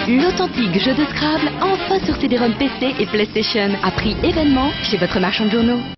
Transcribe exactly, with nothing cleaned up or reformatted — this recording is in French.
L'authentique jeu de Scrabble, enfin sur C D-ROM P C et PlayStation, à prix événement chez votre marchand de journaux.